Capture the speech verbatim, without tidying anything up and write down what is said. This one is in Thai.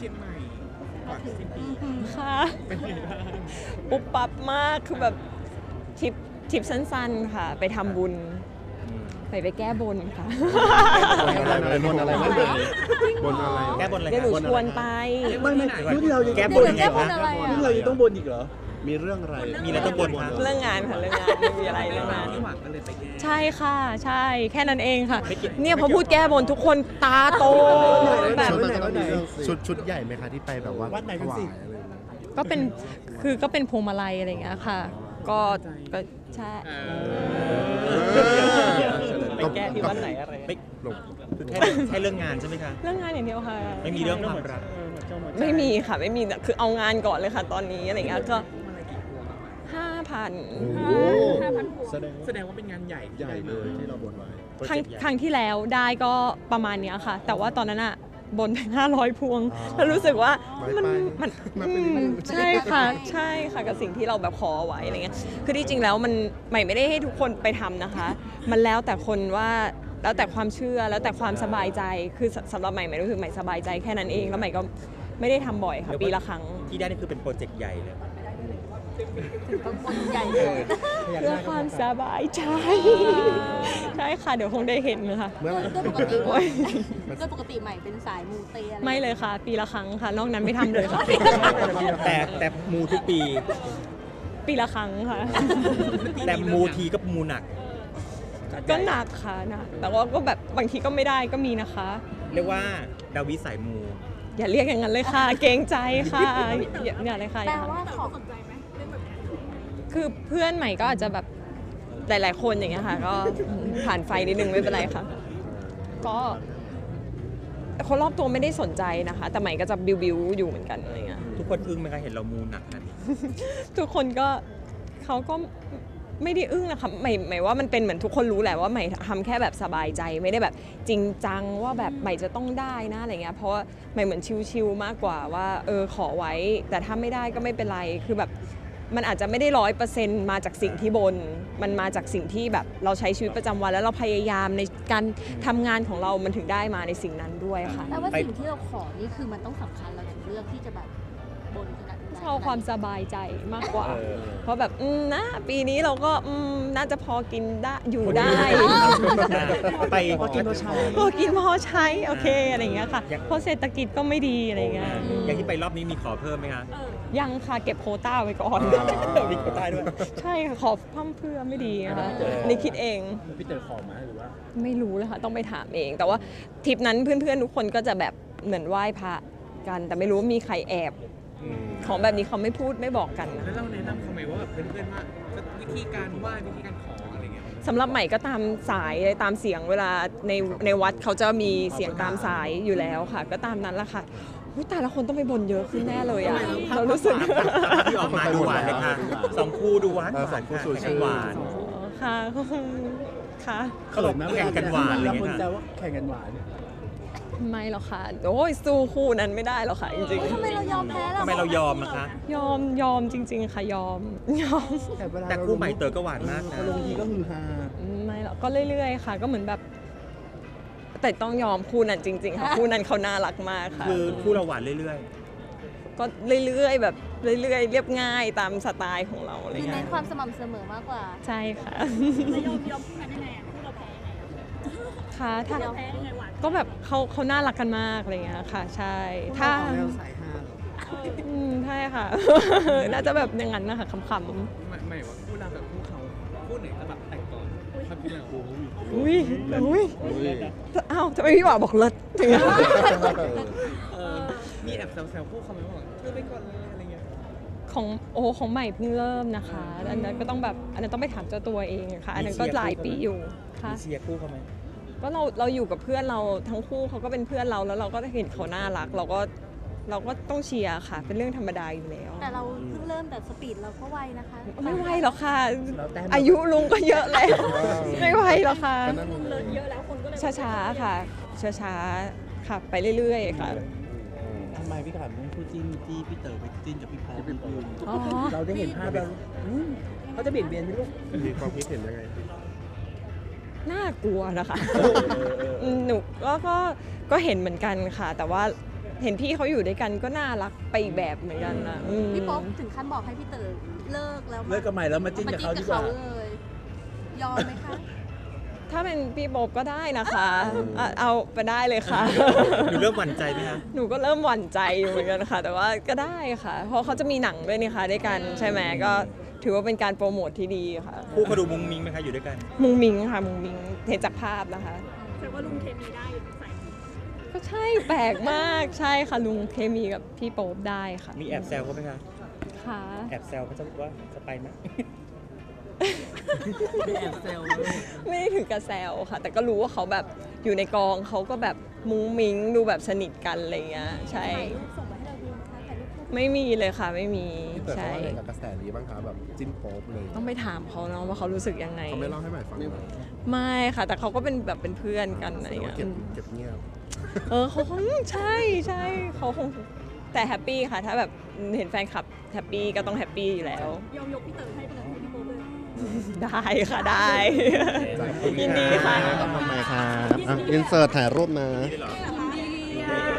ชียงใหม่ก่อนสิ้นปีค่ะเป็นยังไงบ้างปุ๊บปั๊บมากคือแบบทริปทริปสั้นๆค่ะไปทำบุญไปไปแก้บนค่ะบนอะไรบนอะไรบนอะไรแก้บนอะไรเดี๋ยวหนูชวนไปไม่ไม่รุ่นเรายังแก้บนยังไงคะรุ่นเรายังต้องบนอีกเหรอมีเรื่องอะไรมีอะไรต้องบนคะเรื่องงานค่ะเรื่องงานไม่มีอะไรเรื่องงานที่หวังก็เลยไปแก้ใช่ค่ะใช่แค่นั้นเองค่ะเนี่ยพอพูดแก้บนทุกคนตาโตแบบชุดชุดใหญ่ไหมคะที่ไปแบบว่าวัดไหนกันสิก็เป็นคือก็เป็นพวงมาลัยอะไรอย่างเงี้ยค่ะก็ก็ใช่ไปแก้ที่วัดไหนอะไรไม่คือแค่แค่เรื่องงานใช่ไหมคะเรื่องงานอย่างเดียวค่ะไม่มีเรื่องความรักไม่มีค่ะไม่มีคือเอางานก่อนเลยค่ะตอนนี้อะไรเงี้ยก็ห้าพันแสดงแสดงว่าเป็นงานใหญ่ใหญ่เลยที่เราบนไว้ครั้งครั้งที่แล้วได้ก็ประมาณเนี้ยค่ะ แต่ว่าตอนนั้นอะบนไปห้าร้อยพวงแล้วรู้สึกว่ามันมันใช่ค่ะใช่ค่ะกับสิ่งที่เราแบบขอไว้อะไรเงี้ยคือที่จริงแล้วมันใหม่ไม่ได้ให้ทุกคนไปทำนะคะ มันแล้วแต่คนว่าแล้วแต่ความเชื่อแล้วแต่ความสบายใจคือสำหรับใหม่ใหม่รู้สึกใหม่สบายใจแค่นั้นเองแล้วใหม่ก็ไม่ได้ทำบ่อยค่ะปีละครั้งที่ได้นี่คือเป็นโปรเจกต์ใหญ่เลยใหญ่เลยเพื่อความสบายใจใช่ค่ะเดี๋ยวคงได้เห็นค่ะเมื่อไหร่โดยปกติโอ๊ยโดยปกติใหม่เป็นสายมูเตอะไรไม่เลยค่ะ ปีละครั้งค่ะนอกนั้นไม่ทำเลยค่ะแต่แต่มูทุกปีปีละครั้งค่ะแต่มูทีก็มูหนักก็หนักค่ะหนักแต่ว่าก็แบบบางทีก็ไม่ได้ก็มีนะคะเรียกว่าดาวิสายมูอย่าเรียกอย่างนั้นเลยค่ะ เกรงใจค่ะอย่าอย่าเลยค่ะอแปลย่าว่าขอคือเพื่อนใหม่ก็อาจจะแบบหลายๆคนอย่างเงี้ยค่ะ ก็ผ่านไฟนิดนึงไม่เป็นไรค่ะ ก็คนรอบตัวไม่ได้สนใจนะคะ แต่ใหม่ก็จะบิวบิวอยู่เหมือนกันอะไรเงี้ยทุกคนอึ้งไหมคะเห็นเรามูหนักนั้นทุกคนก็เขาก็ไม่ได้อึ้งนะคะใหม่หมายว่ามันเป็นเหมือนทุกคนรู้แหละว่าใหม่ทำแค่แบบสบายใจไม่ได้แบบจริงจังว่าแบบใหม่จะต้องได้นะอะไรเงี้ยเพราะว่าใหม่เหมือนชิลๆมากกว่าว่าเออขอไว้แต่ถ้าไม่ได้ก็ไม่เป็นไรคือแบบมันอาจจะไม่ได้ร้อยเปอร์เซ็นต์มาจากสิ่งที่บนมันมาจากสิ่งที่แบบเราใช้ชีวิตประจำวันแล้วเราพยายามในการทำงานของเรามันถึงได้มาในสิ่งนั้นด้วยค่ะแปลว่าสิ่งที่เราขอนี่คือมันต้องสำคัญเราถึงเลือกที่จะแบบบนขนาดนั้นเอาความสบายใจมากกว่า เพราะแบบอืมนะปีนี้เราก็อืมน่าจะพอกินได้อยู่ได้ไปพอกินพอใช้พอกินพอใช้โอเคอะไรอย่างเงี้ยค่ะเพราะเศรษฐกิจก็ไม่ดีอะไรอย่างเงี้ยอย่างที่ไปรอบนี้มีขอเพิ่มไหมคะยังค่ะเก็บโควต้าไว้ก่อนมีโควต้าด้วยใช่ค่ะขอพั่มเพื่อไม่ดีนะคะนี่คิดเองพี่เต๋อขอมาหรือว่าไม่รู้เลยค่ะต้องไปถามเอง แต่ว่าทริปนั้นเพื่อนๆทุกคนก็จะแบบเหมือนไหว้พระกัน แต่ไม่รู้ว่ามีใครแอบของแบบนี้เขาไม่พูดไม่บอกกันนะแล้วเราแนะนำเขาไหมว่าแบบเพื่อนๆว่าวิธีการไหว้วิธีการขออะไรเงี้ยสำหรับใหม่ก็ตามสายตามเสียงเวลาในในวัดเขาจะมีเสียงตามสายอยู่แล้วค่ะ ก็ตามนั้นแหละค่ะอุ๊ยแต่ละคนต้องไปบนเยอะขึ้นแน่เลยอ่ะเรารู้สึกที่ออกมาดูหวานเลยค่ะสองคู่ดูหวานหวานค่ะแข่งหวานอ๋อค่ะค่ะเขาบอกแข่งกันหวานอะไรแล้วเงี้คนยแซวค่ะว่าแข่งกันหวานไม่หรอกค่ะโอ้ยสู้คู่นั้นไม่ได้หรอกค่ะจริงทำไมเรายอมแพ้ล่ะทำไมเรายอมนะคะๆยอมยอมจริง ๆ ค่ะยอมยอมแต่เวลาแต่คู่ใหม่เต๋อก็หวานมากนะพอลงทีก็ฮือฮาไม่หรอกก็เรื่อยๆค่ะ ก็เหมือนแบบ แต่ต้องยอมคู่นั้นจริง ๆ ค่ะคู่นั้นเขาน่ารักมากค่ะคือคู่เราหวานเรื่อยก็เรื่อยๆแบบเรื่อยๆเรียบง่ายตามสไตล์ของเราอะไรคือเงี้เน้ยนความสม่ำเสมอมากกว่าใช่ค่ะไม่ยอมยอมคู่นั้นยังไงอ่ะคู่เราแพ้ยังไงอ่ะค่ะถ้าเราแพ้ยังไงหวานก็แบบเขาเขาน่ารักกันมากอะไรเงี้ยค่ะ ใช่ ถ้าแนวสายฮาอืมใช่ค่ะ น่าจะแบบอย่างนั้นนะคะขำไม่ไม่ว่าคู่เรากับคู่เขาคู่ไหนจะแบบแต่งก่อนความคิดเราๆอุ้ยอุ้ยอ้าวทำไมพี่หว่าบอกเลิศถึงเออมีแอบแซวๆคู่เขาไหมว่าเธอไปก่อนเลยอะไรเงี้ยของโอ้ของใหม่เพิ่งเริ่มนะคะอันนั้นก็ต้องแบบอันนั้นต้องไปถามเจ้าตัวเองค่ะ อันนั้นก็หลายปีอยู่ๆค่ะมีเชียร์คู่เขาไหมก็เราเราอยู่กับเพื่อนเราทั้งคู่เขาก็เป็นเพื่อนเราแล้วเราก็เห็นเขาน่ารัก เราก็เราก็ต้องเชียร์ค่ะ เป็นเรื่องธรรมดาอยู่แล้วแต่เราเพิ่งเริ่มแต่สปีดเราก็ไวนะคะไม่ไหวหรอกค่ะ อายุลุงก็เยอะแล้ว ไม่ไหวหรอกค่ะลุงเลยเยอะแล้วคนก็เลยช้าๆค่ะ ช้าๆค่ะไปเรื่อยๆค่ะทำไมพี่ถามเรื่องคู่จิ้นที่พี่เต๋อไปจิ้นกับพี่พอลพี่พอลอ๋อเราได้เห็นภาพแล้วอืมเขาจะเบี่ยงเบนไหมลูกมีความคิดเห็นยังไงน่ากลัวนะคะหนูก็ก็ก็เห็นเหมือนกันค่ะ แต่ว่าเห็นพี่เขาอยู่ด้วยกันก็น่ารักไปอีกแบบเหมือนกันนะอืมพี่โป๊ปถึงขั้นบอกให้พี่เต๋อเลิกแล้วเลิกกับใหม่แล้วมาจิ้นกับเขาดีกว่าเลยยอมไหมคะถ้าเป็นพี่โป๊ปก็ได้นะคะอ่ะเอาไปได้เลยค่ะหนูเริ่มหวั่นใจไหมคะหนูก็เริ่มหวั่นใจอยู่เหมือนกันค่ะ แต่ว่าก็ได้ค่ะ เพราะเขาจะมีหนังด้วยนี่ค่ะด้วยกันใช่ไหมก็ถือว่าเป็นการโปรโมทที่ดีค่ะคู่เขาดูมุ้งมิ้งไหมคะอยู่ด้วยกันมุงมิงค่ะมุงมิงเห็นจากภาพนะคะแสดงว่าลุงเคมีได้อยู่ใส่ก็ใช่แปลกมากใช่ค่ะลุงเคมีกับพี่โป๊ปได้ค่ะมีแอบแซวเขาไหมคะค่ะแอบแซวเขาจะว่าจะไปไหมไม่แอบเซลเลยไม่ได้ถึงกระแซวค่ะ แต่ก็รู้ว่าเขาแบบอยู่ในกองเขาก็แบบมุ้งมิ้งดูแบบสนิทกันอะไรเงี้ยใช่ถ่ายรูปส่งมาให้เราดูนะคะถ่ายรูปคู่ไม่มีเลยค่ะไม่มีพี่เต๋อเขาใช่ว่าไงกับกระแสนี้บ้างคะแบบจิ้นโป๊ปเลยต้องไปถามเขาเนาะว่าเขารู้สึกยังไงเขาไม่เล่าให้ใหม่ฟังเลยไม่ค่ะ แต่เขาก็เป็นแบบเป็นเพื่อนกันอะไรแสดงเงี้ว่าย เก็บเก็บเงียบเออเขาคงใช่ใช่เขาคงแต่แฮปปี้ค่ะ ถ้าแบบเห็นแฟนคลับแฮปปี้ก็ต้องแฮปปี้อยู่แล้วยอมยกพี่เต๋อให้ไปเลยให้พี่โป๊ปเลยได้ค่ะได้ ยินดีค่ะทำไมครับอินเสิร์ตถ่ายรูปนะนี่เหรอคะ